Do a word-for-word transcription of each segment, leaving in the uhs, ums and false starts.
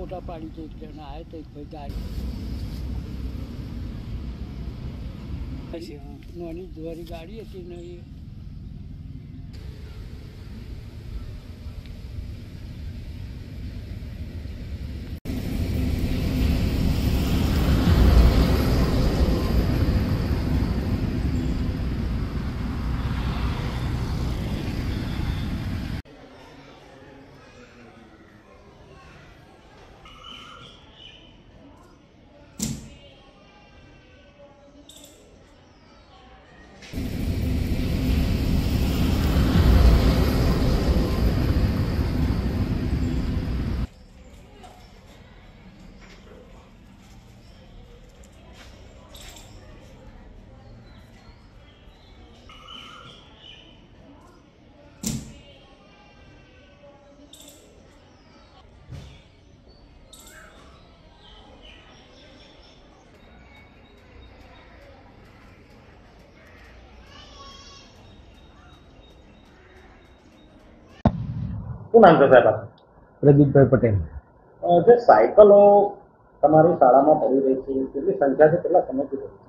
ફોટા પાડી છે, એક જણા આવે તો કોઈ ગાડી નાની ધોરી ગાડી હતી ને એ શું નામ છે સાહેબ? પ્રદીપભાઈ પટેલ. જે સાયકલો તમારી શાળામાં પડી રહી છે કેટલી સંખ્યા છે, કેટલા સમયથી પડી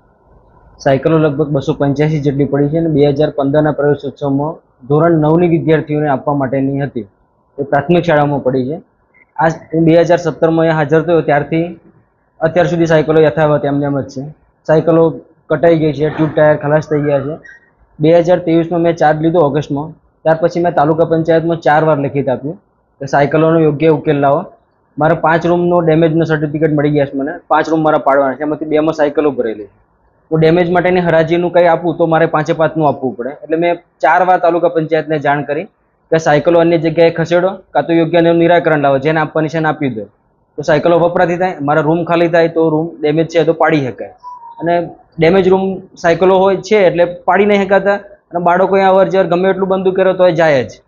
છે? સાયકલો લગભગ બસો પંચ્યાસી જેટલી પડી છે અને બે હજાર પંદરના પ્રવેશોત્સવમાં ધોરણ નવની વિદ્યાર્થીઓને આપવા માટેની હતી. એ પ્રાથમિક શાળામાં પડી છે. આ હું બે હજાર સત્તરમાં હાજર થયો ત્યારથી અત્યાર સુધી સાયકલો યથાવત એમને એમ જ છે. સાયકલો કટાઈ ગઈ છે, ટ્યુબ ટાયર ખલાસ થઈ ગયા છે. બે હજાર ત્રેવીસમાં મેં ચાર્જ લીધો ઓગસ્ટમાં, ત્યાર પછી મેં તાલુકા પંચાયતમાં ચાર વાર લેખિત આપ્યું કે સાયકલોનો યોગ્ય ઉકેલ લાવો. મારા પાંચ રૂમનો ડેમેજનો સર્ટિફિકેટ મળી ગયા છે મને. પાંચ રૂમ મારા પાડવાના છે, એમાંથી બેમાં સાયકલો ભરેલી છે. હું ડેમેજ માટેની હરાજીનું કંઈ આપું તો મારે પાંચે પાંચનું આપવું પડે. એટલે મેં ચાર વાર તાલુકા પંચાયતને જાણ કરી કે સાયકલો અન્ય જગ્યાએ ખસેડો કાં તો યોગ્ય નિરાકરણ લાવો, જેને આપવાની છે એને આપી દો. તો સાયકલો વપરાતી થાય, મારા રૂમ ખાલી થાય તો રૂમ ડેમેજ છે તો પાડી શકાય. અને ડેમેજ રૂમ સાયકલો હોય છે એટલે પાડી નહીં શકાતા, અને બાળકો અવર જવર ગમે એટલું બંધ કરો તો એ જાય જ.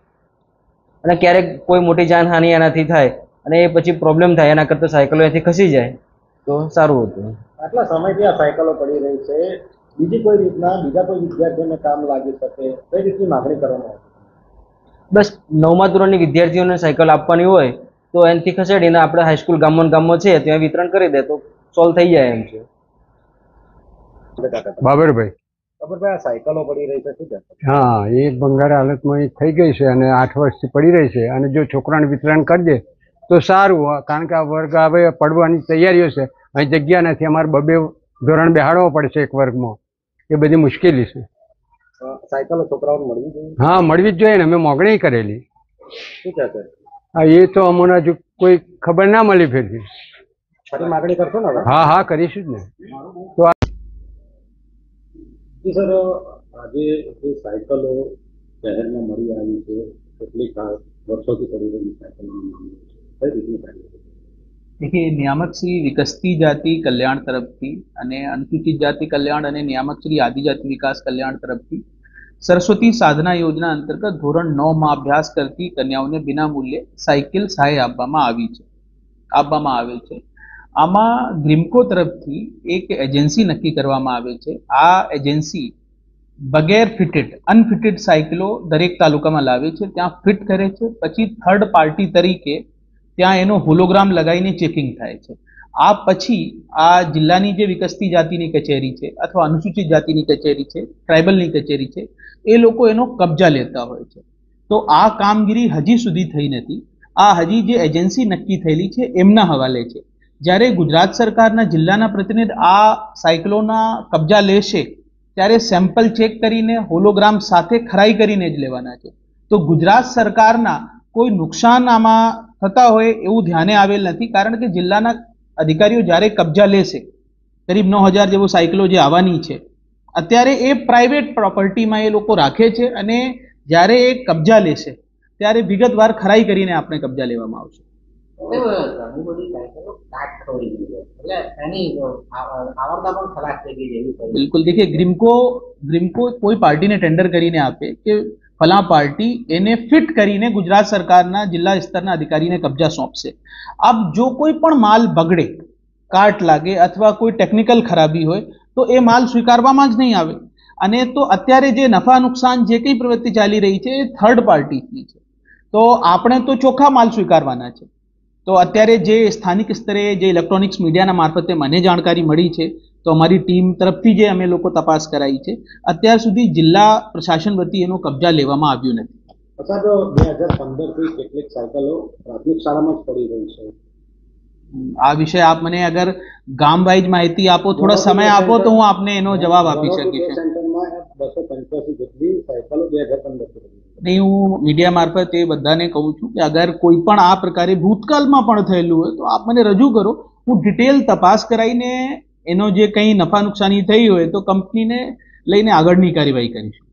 અને ક્યારેક કોઈ મોટી જાનહાનિ એનાથી થાય અને એ પછી પ્રોબ્લેમ થાય, એના કરતાં સાયકલો એથી ખસી જાય તો સારું હતું. આટલા સમયથી આ સાયકલો પડી રહી છે, બીજી કોઈ રીતના બીજા કોઈ વિદ્યાર્થીઓને કામ લાગી શકે કઈ રીતની માગણી કરવામાં આવે? બસ નવમા ધોરણની વિદ્યાર્થીઓને સાયકલ આપવાની હોય તો એનાથી ખસેડીને આપણે હાઈસ્કૂલ ગામમાં ગામમાં છે ત્યાં વિતરણ કરી દે તો સોલ્વ થઈ જાય એમ છે. બાબરભાઈ. બાબરભાઈ, આ સાયકલો પડી રહી છે શું છે? હા, એ ભંગાર હાલતમાં એ થઈ ગઈ છે અને આઠ વર્ષથી પડી રહી છે. અને જો છોકરાને વિતરણ કરી દે તો સારું, કારણ કે આ વર્ગ હવે પડવાની તૈયારીઓ છે. અહીં જગ્યા નથી, અમારે બબે ધોરણ બેહાડવો પડશે એક વર્ગમાં. એ બધી મુશ્કેલી છે. સાયકલો છોકરાઓને મળવી જોઈએ? હા, મળવી જ જોઈએ ને. અમે મોગણી કરેલી. શું કહે છે? હા, એ તો અમને હજુ કોઈ ખબર ના મળી ફેરથી. ફરી માગણી કરશો ને? હા હા, કરીશું જ ને. તો સર, આજે જે સાયકલો શહેરમાં મળી આવી છે, કેટલીક વર્ષોથી પડી રહી સાયકલોનો મામલો કઈ રીતની કાર્યવાહી? देखिए, नियामक श्री विकसती जाति कल्याण तरफથી અને અનુસૂચિત જાતિ કલ્યાણ અને નિયામક શ્રી આદિજાતિ વિકાસ કલ્યાણ तरफથી સરસ્વતી સાધના યોજના અંતર્ગત ધોરણ નવ માં અભ્યાસ કરતી કન્યાઓને વિના મૂલ્યે સાયકલ સહાય આપવામાં આવી છે આપવામાં આવે છે આમાં ગ્રીમકો તરફથી એક એજન્સી નક્કી કરવામાં આવે છે. આ એજન્સી બગેર ફિટેડ અનફિટેડ સાયકલો દરેક તાલુકામાં લાવે છે, ત્યાં ફિટ કરે છે, પછી થર્ડ પાર્ટી તરીકે ત્યાં એનો હોલોગ્રામ લગાવીને ચેકિંગ થાય છે. આ પછી આ જિલ્લાની જે વિકસતી જાતિની કચેરી છે અથવા અનુસૂચિત જાતિની કચેરી છે, ટ્રાઇબલની કચેરી છે, એ લોકો એનો કબજા લેતા હોય છે. તો આ કામગીરી હજી સુધી થઈ નથી. આ હજી જે એજન્સી નક્કી થયેલી છે એમના હવાલે છે. જ્યારે ગુજરાત સરકારના જિલ્લાના પ્રતિનિધિ આ સાયકલોના કબજા લેશે ત્યારે સેમ્પલ ચેક કરીને હોલોગ્રામ સાથે ખરાઈ કરીને જ લેવાના છે. તો ગુજરાત સરકારના કોઈ નુકસાન આમાં થતા હોય એવું ધ્યાને આવેલ નથી, કારણ કે જિલ્લાના અધિકારીઓ જ્યારે કબજા લેશે, કરીબ નવ હજાર જેવો સાયકલો જે આવવાની છે અત્યારે એ પ્રાઇવેટ પ્રોપર્ટીમાં એ લોકો રાખે છે, અને જ્યારે એ કબજા લેશે ત્યારે વિગતવાર ખરાઈ કરીને આપણે કબજા લેવામાં આવશે. बिल्कुल, देखिए, ग्रीमको ग्रीमको कोई पार्टी ने टेंडर કરીને આપે કે ફલા પાર્ટી એને ફિટ કરીને ગુજરાત સરકારના જિલ્લા સ્તરના અધિકારીને કબજા સોંપશે. अब जो कोई પણ માલ બગડે, કાટ લાગે અથવા કોઈ ટેકનિકલ ખરાબી હોય તો એ માલ સ્વીકારવામાં જ નહીં આવે. અને તો અત્યારે જે નફા નુકસાન જે કંઈ પ્રવૃત્તિ ચાલી રહી છે એ થર્ડ પાર્ટીની છે, તો આપણે તો ચોખ્ખા માલ સ્વીકારવાના છે. તો અત્યારે જે સ્થાનિક સ્તરે જે ઇલેક્ટ્રોનિક્સ મીડિયાના મારફતે મને જાણકારી મળી છે, તો અમારી ટીમ તરફથી જે અમે લોકો તપાસ કરાઈ છે, અત્યાર સુધી જિલ્લા પ્રશાસન વતી એનો કબજા લેવામાં આવ્યું નથી. સાહેબ, બે હજાર પંદર થી કેટલીક સાયકલો પ્રાથમિક શાળામાં જ પડી રહી છે. આ વિશે આપ મને અગર ગામ વાઇઝ માહિતી આપો, થોડો સમય આપો તો હું આપને એનો જવાબ આપી શકીશ. સેન્ટરમાં બસો પંચ્યાસી જેટલી સાયકલો બે હજાર પંદર થી નહીં, હું મીડિયા મારફત એ બધાને કહું છું કે અગર કોઈ પણ આ પ્રકારે ભૂતકાળમાં પણ થયેલું હોય તો આપ મને રજૂ કરો, હું ડિટેલ તપાસ કરાવીને એનો જે કંઈ નફા નુકસાની થઈ હોય તો કંપનીને લઈને આગળની કાર્યવાહી કરીશ.